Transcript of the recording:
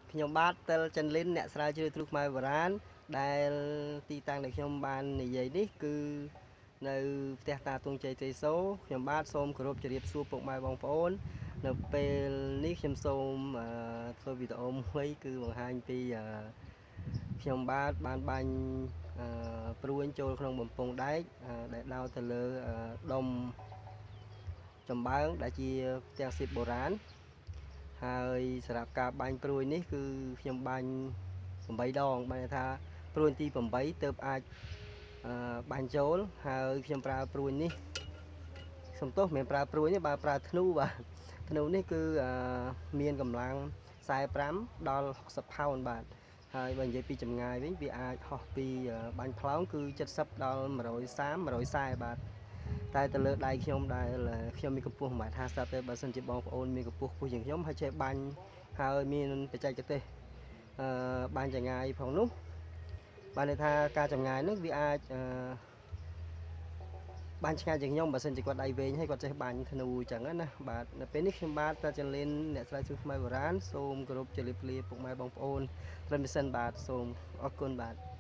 ខ្ញុំបាទទិលចិនលិនអ្នកស្រាវជ្រាវទ្រុខ្មែរបុរាណដែលទីតាំងដែលខ្ញុំបាននិយាយនេះគឺនៅផ្ទះតាទុងជ័យទេសូខ្ញុំបាទសូមគោរពជម្រាបសួរពុកម៉ែបងប្អូននៅពេលនេះខ្ញុំសូមធ្វើវីដេអូមួយគឺបង្ហាញពីខ្ញុំបាទបានបាញ់ព្រួញចូលក្នុងបំពង់ដែកដែលដោតទៅលើដុំចំបើងដែលជាផ្ទាំងសៀបបុរាណហើយសម្រាប់ការបាញ់ព្រួយនេះគឺខ្ញុំបាញ់8ដងបានថាព្រួយទី8ទើបអាចបាញ់ចូលហើយខ្ញុំប្រើព្រួយនេះសំទោសមិនប្រើព្រួយទេបើប្រើធ្នូបាទធ្នូនេះគឺមានកម្លាំង45ដល់60ផោនបាទហើយបើនិយាយពីចម្ងាយវិញវាអាចហោះពីបាញ់ផ្លោងគឺ70ដល់130 140បាទតែទៅលើដៃខ្ញុំដែលខ្ញុំមានកម្ពស់1.50 ទេបើសិនជាបងប្អូនមានកម្ពស់ខ្ពស់ជាងខ្ញុំហើយចេះបាញ់ហើយមានបច្ចេកទេសបាញ់ចម្ងាយផងនោះបានន័យថាការចម្ងាយនោះវាអាចបាញ់ឆ្ងាយជាងខ្ញុំបើសិនជាគាត់ដៃវែងហើយគាត់ចេះបាញ់ធ្នូអញ្ចឹងណាបាទនៅពេលនេះខ្ញុំបាទតាចលិនអ្នកស្រាវជ្រាវខ្មែរបុរាណសូមគោរពជម្រាបលាពុកម៉ែបងប្អូនត្រឹមនេះសិនបាទសូមអរគុណបាទ